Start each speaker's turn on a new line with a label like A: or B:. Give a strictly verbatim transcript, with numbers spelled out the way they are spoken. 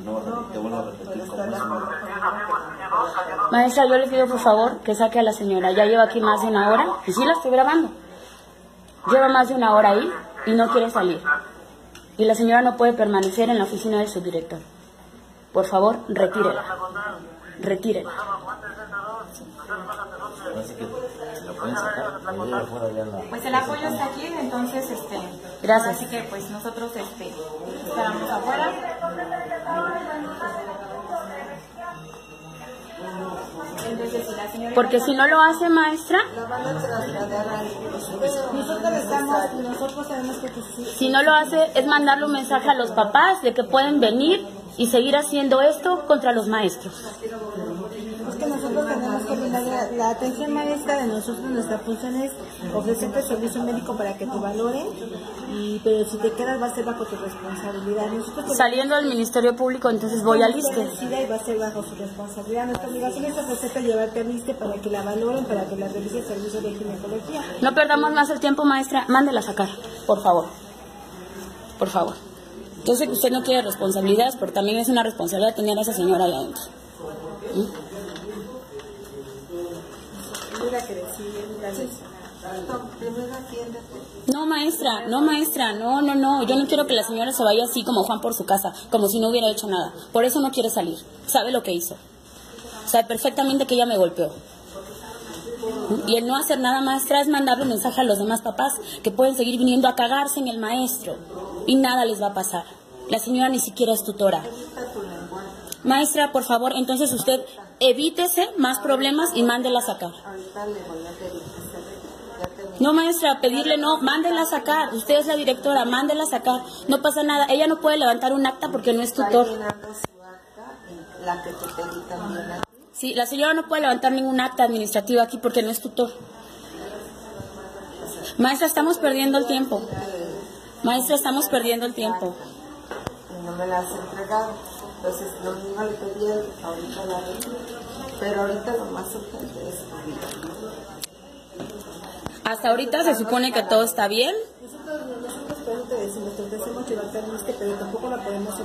A: no, te vuelvo a repetir como es un...
B: Maestra, yo le pido por favor que saque a la señora. Ya lleva aquí más de una hora y sí la estoy grabando. Lleva más de una hora ahí y no quiere salir. Y la señora no puede permanecer en la oficina del subdirector. Por favor, retírela. Retírela.
A: Así que lo pueden sacar.
C: Pues el apoyo está aquí, entonces, este...
B: Gracias.
C: Así que, pues, nosotros, este, esperamos afuera. Entonces, si la señora...
B: Porque si no lo hace, maestra...
C: Nosotros estamos, nosotros sabemos que sí.
B: Si no lo hace, es mandarle un mensaje a los papás de que pueden venir y seguir haciendo esto contra los maestros.
C: Es que nosotros tenemos que brindar la, la atención maestra de nosotros. Nuestra función es ofrecerte servicio médico para que te valoren, y, pero si te quedas va a ser bajo tu responsabilidad. Nosotros
B: Saliendo del Ministerio Público, entonces voy al ISSSTE.
C: Y va a ser bajo su responsabilidad. Nuestra obligación es ofrecerte llevarte al ISSSTE para que la valoren, para que la revise el servicio de ginecología.
B: No perdamos más el tiempo, maestra. Mándela a sacar, por favor. Por favor. Yo sé que usted no quiere responsabilidades, pero también es una responsabilidad tener a esa señora ahí adentro. ¿Mm? No, maestra, no, maestra, no, no, no. Yo no quiero que la señora se vaya así como Juan por su casa, como si no hubiera hecho nada. Por eso no quiere salir. Sabe lo que hizo. Sabe perfectamente que ella me golpeó. Y el no hacer nada, maestra, es mandarle un mensaje a los demás papás que pueden seguir viniendo a cagarse en el maestro y nada les va a pasar. La señora ni siquiera es tutora. Maestra, por favor, entonces usted evítese más problemas y mándela a sacar. No, maestra, pedirle no, mándela a sacar. Usted es la directora, mándela a sacar. No pasa nada. Ella no puede levantar un acta porque no es tutor. Sí, la señora no puede levantar ningún acta administrativa aquí porque no es tutor. Maestra, estamos perdiendo el tiempo. Maestra, estamos perdiendo el tiempo.
D: No me la has entregado. Entonces, lo mismo le pedí ahorita la ley. Pero ahorita lo más urgente es...
B: Hasta ahorita se supone que todo está bien.
C: Nosotros, nosotros te decimos, te ofrecemos llevarte al ISSSTE, pero tampoco la podemos